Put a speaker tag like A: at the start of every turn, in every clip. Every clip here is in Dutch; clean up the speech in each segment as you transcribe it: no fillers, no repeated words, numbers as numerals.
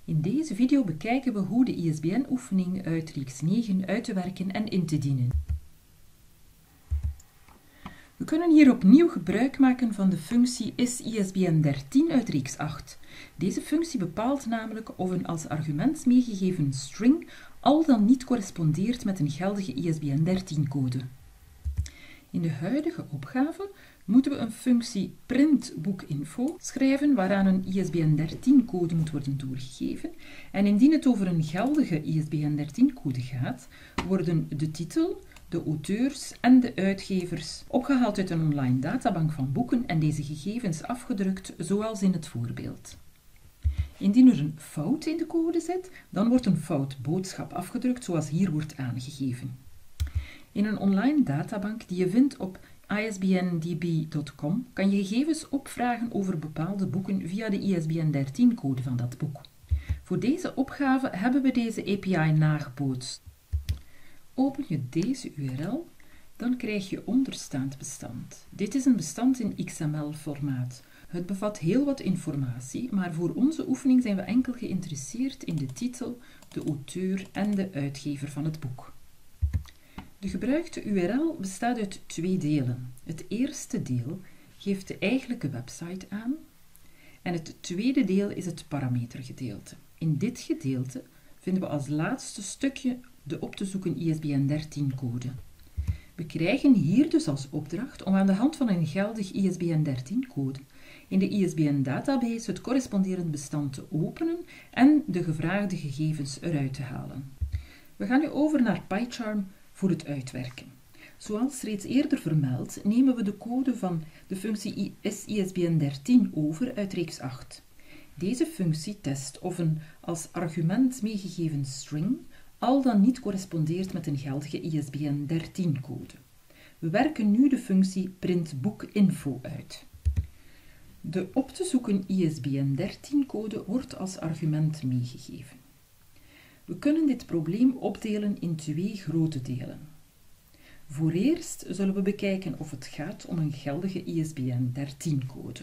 A: In deze video bekijken we hoe de ISBN-oefening uit reeks 9 uit te werken en in te dienen. We kunnen hier opnieuw gebruik maken van de functie is-ISBN13 uit reeks 8. Deze functie bepaalt namelijk of een als argument meegegeven string al dan niet correspondeert met een geldige ISBN13-code. In de huidige opgave moeten we een functie print-boekinfo schrijven waaraan een ISBN13-code moet worden doorgegeven. En indien het over een geldige ISBN13-code gaat, worden de titel, de auteurs en de uitgevers opgehaald uit een online databank van boeken en deze gegevens afgedrukt zoals in het voorbeeld. Indien er een fout in de code zit, dan wordt een fout boodschap afgedrukt zoals hier wordt aangegeven. In een online databank die je vindt op isbndb.com kan je gegevens opvragen over bepaalde boeken via de ISBN13-code van dat boek. Voor deze opgave hebben we deze API nagebootst. Open je deze URL, dan krijg je onderstaand bestand. Dit is een bestand in XML-formaat. Het bevat heel wat informatie, maar voor onze oefening zijn we enkel geïnteresseerd in de titel, de auteur en de uitgever van het boek. De gebruikte URL bestaat uit twee delen. Het eerste deel geeft de eigenlijke website aan en het tweede deel is het parametergedeelte. In dit gedeelte vinden we als laatste stukje de op te zoeken ISBN13-code. We krijgen hier dus als opdracht om aan de hand van een geldig ISBN13-code in de ISBN-database het corresponderend bestand te openen en de gevraagde gegevens eruit te halen. We gaan nu over naar PyCharm voor het uitwerken. Zoals reeds eerder vermeld, nemen we de code van de functie is-ISBN13 over uit reeks 8. Deze functie test of een als argument meegegeven string al dan niet correspondeert met een geldige ISBN13-code. We werken nu de functie printBoekinfo uit. De op te zoeken ISBN13-code wordt als argument meegegeven. We kunnen dit probleem opdelen in twee grote delen. Vooreerst zullen we bekijken of het gaat om een geldige ISBN13-code.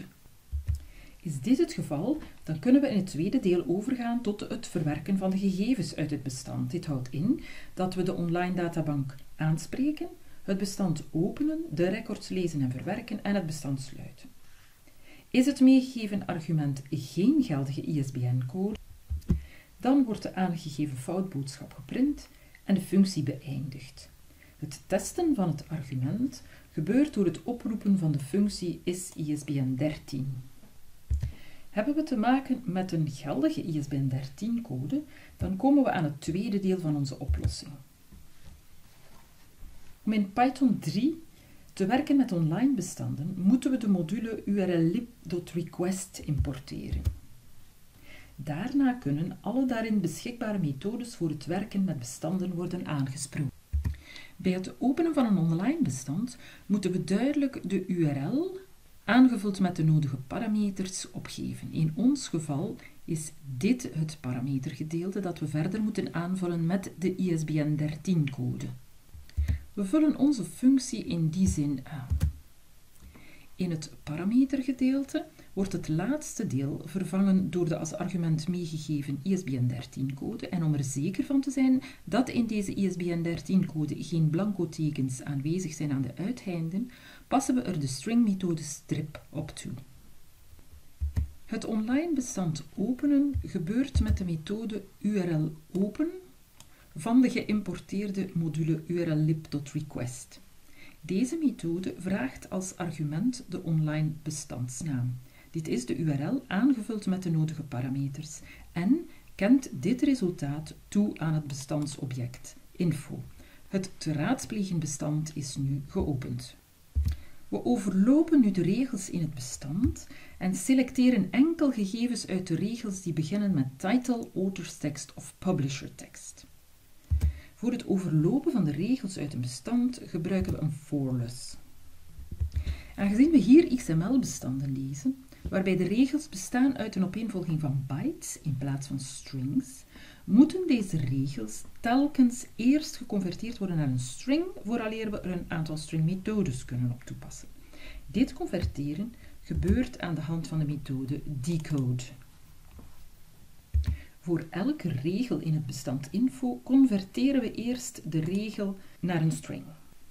A: Is dit het geval, dan kunnen we in het tweede deel overgaan tot het verwerken van de gegevens uit het bestand. Dit houdt in dat we de online databank aanspreken, het bestand openen, de records lezen en verwerken en het bestand sluiten. Is het meegegeven argument geen geldige ISBN-code, dan wordt de aangegeven foutboodschap geprint en de functie beëindigd. Het testen van het argument gebeurt door het oproepen van de functie is-ISBN13. Hebben we te maken met een geldige ISBN13-code, dan komen we aan het tweede deel van onze oplossing. Om in Python 3 te werken met online bestanden, moeten we de module urllib.request importeren. Daarna kunnen alle daarin beschikbare methodes voor het werken met bestanden worden aangesproken. Bij het openen van een online bestand moeten we duidelijk de URL, aangevuld met de nodige parameters, opgeven. In ons geval is dit het parametergedeelte dat we verder moeten aanvullen met de ISBN13-code. We vullen onze functie in die zin aan. In het parametergedeelte wordt het laatste deel vervangen door de als argument meegegeven ISBN13-code en om er zeker van te zijn dat in deze ISBN13-code geen blanco tekens aanwezig zijn aan de uiteinden, passen we er de stringmethode strip op toe. Het online bestand openen gebeurt met de methode urlopen van de geïmporteerde module urllib.request. Deze methode vraagt als argument de online bestandsnaam. Dit is de URL aangevuld met de nodige parameters en kent dit resultaat toe aan het bestandsobject info. Het te raadplegen bestand is nu geopend. We overlopen nu de regels in het bestand en selecteren enkel gegevens uit de regels die beginnen met title, author's text of publisher text. Voor het overlopen van de regels uit een bestand gebruiken we een forless. Aangezien we hier XML-bestanden lezen, waarbij de regels bestaan uit een opeenvolging van bytes in plaats van strings, moeten deze regels telkens eerst geconverteerd worden naar een string, vooraleer we er een aantal stringmethodes kunnen op toepassen. Dit converteren gebeurt aan de hand van de methode decode. Voor elke regel in het bestand info converteren we eerst de regel naar een string.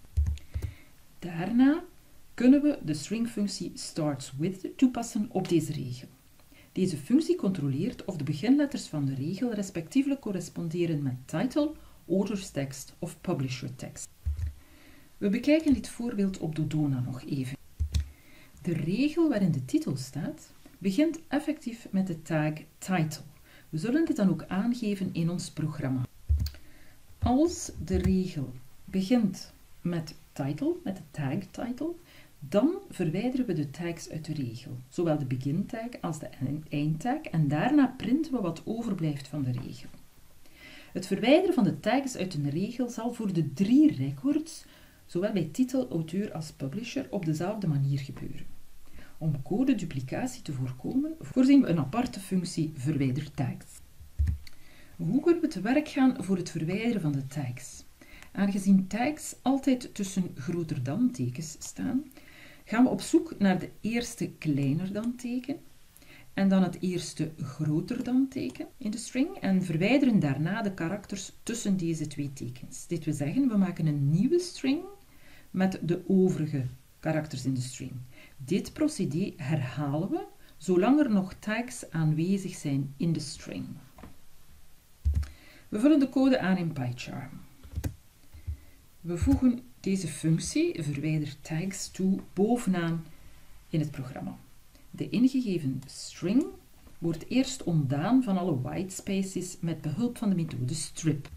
A: Daarna kunnen we de stringfunctie startsWith toepassen op deze regel. Deze functie controleert of de beginletters van de regel respectievelijk corresponderen met title, author's text of publisher text. We bekijken dit voorbeeld op Dodona nog even. De regel waarin de titel staat, begint effectief met de tag title. We zullen dit dan ook aangeven in ons programma. Als de regel begint met title, met de tag title, dan verwijderen we de tags uit de regel, zowel de begintag als de eindtag, en daarna printen we wat overblijft van de regel. Het verwijderen van de tags uit een regel zal voor de 3 records, zowel bij titel, auteur als publisher, op dezelfde manier gebeuren. Om codeduplicatie te voorkomen, voorzien we een aparte functie verwijder tags. Hoe kunnen we te werk gaan voor het verwijderen van de tags? Aangezien tags altijd tussen groter dan tekens staan, gaan we op zoek naar de eerste kleiner dan teken en dan het eerste groter dan teken in de string en verwijderen daarna de karakters tussen deze 2 tekens. Dit wil zeggen, we maken een nieuwe string met de overige karakters in de string. Dit procedé herhalen we zolang er nog tags aanwezig zijn in de string. We vullen de code aan in PyCharm. We voegen deze functie, verwijder tags, toe bovenaan in het programma. De ingegeven string wordt eerst ontdaan van alle whitespaces met behulp van de methode strip.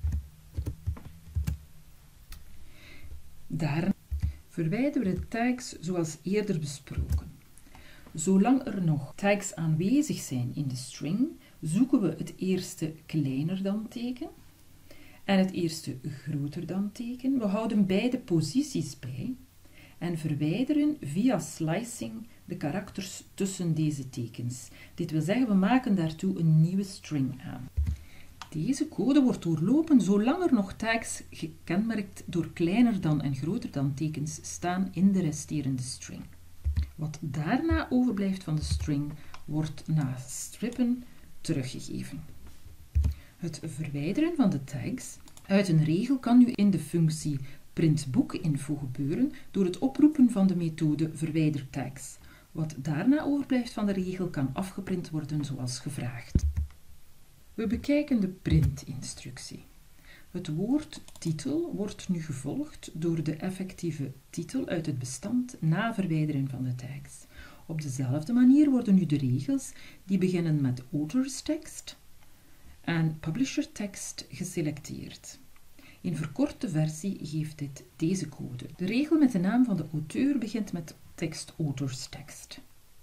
A: Daarna verwijderen we de tags zoals eerder besproken. Zolang er nog tags aanwezig zijn in de string, zoeken we het eerste kleiner dan teken en het eerste groter dan teken. We houden beide posities bij en verwijderen via slicing de karakters tussen deze tekens. Dit wil zeggen, we maken daartoe een nieuwe string aan. Deze code wordt doorlopen zolang er nog tags gekenmerkt door kleiner dan en groter dan tekens staan in de resterende string. Wat daarna overblijft van de string wordt na strippen teruggegeven. Het verwijderen van de tags uit een regel kan nu in de functie printBookInfo gebeuren door het oproepen van de methode verwijdertags. Wat daarna overblijft van de regel kan afgeprint worden zoals gevraagd. We bekijken de printinstructie. Het woord titel wordt nu gevolgd door de effectieve titel uit het bestand na verwijderen van de tags. Op dezelfde manier worden nu de regels die beginnen met author's text en publisher text geselecteerd. In verkorte versie geeft dit deze code. De regel met de naam van de auteur begint met tekst author's text.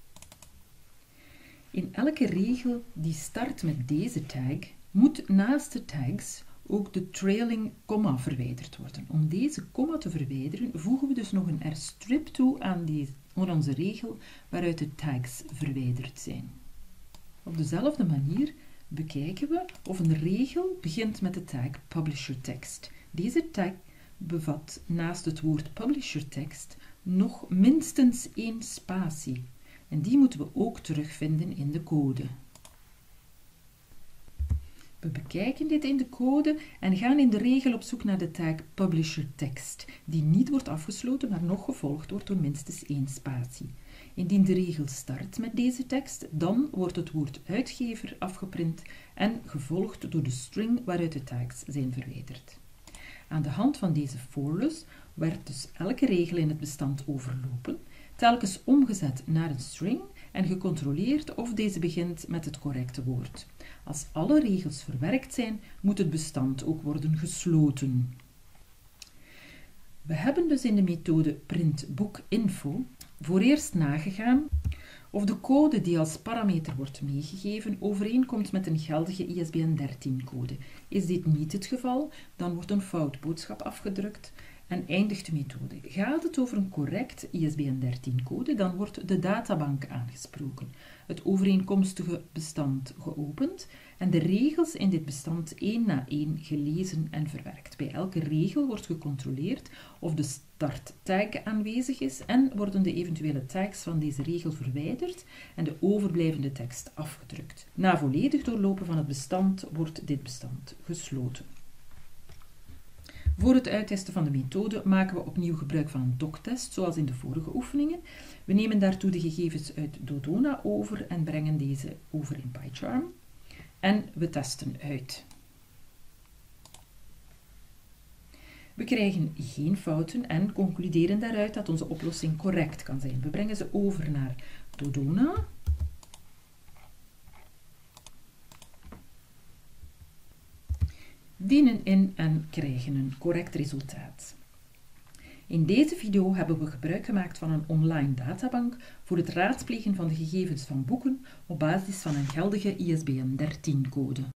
A: In elke regel die start met deze tag, moet naast de tags ook de trailing komma verwijderd worden. Om deze komma te verwijderen, voegen we dus nog een rstrip toe aan onze regel waaruit de tags verwijderd zijn. Op dezelfde manier bekijken we of een regel begint met de tag publisher text. Deze tag bevat naast het woord publisher text nog minstens 1 spatie. En die moeten we ook terugvinden in de code. We bekijken dit in de code en gaan in de regel op zoek naar de tag publisher text, die niet wordt afgesloten, maar nog gevolgd wordt door minstens 1 spatie. Indien de regel start met deze tekst, dan wordt het woord uitgever afgeprint en gevolgd door de string waaruit de tags zijn verwijderd. Aan de hand van deze forLoop werd dus elke regel in het bestand overlopen, telkens omgezet naar een string en gecontroleerd of deze begint met het correcte woord. Als alle regels verwerkt zijn, moet het bestand ook worden gesloten. We hebben dus in de methode printBookInfo voor eerst nagegaan of de code die als parameter wordt meegegeven overeenkomt met een geldige ISBN 13-code. Is dit niet het geval, dan wordt een foutboodschap afgedrukt En eindigt de methode. Gaat het over een correct ISBN 13-code, dan wordt de databank aangesproken, het overeenkomstige bestand geopend en de regels in dit bestand één na één gelezen en verwerkt. Bij elke regel wordt gecontroleerd of de start tag aanwezig is en worden de eventuele tags van deze regel verwijderd en de overblijvende tekst afgedrukt. Na volledig doorlopen van het bestand wordt dit bestand gesloten. Voor het uittesten van de methode maken we opnieuw gebruik van een doctest, zoals in de vorige oefeningen. We nemen daartoe de gegevens uit Dodona over en brengen deze over in PyCharm. En we testen uit. We krijgen geen fouten en concluderen daaruit dat onze oplossing correct kan zijn. We brengen ze over naar Dodona. Dienen in en krijgen een correct resultaat. In deze video hebben we gebruik gemaakt van een online databank voor het raadplegen van de gegevens van boeken op basis van een geldige ISBN 13-code.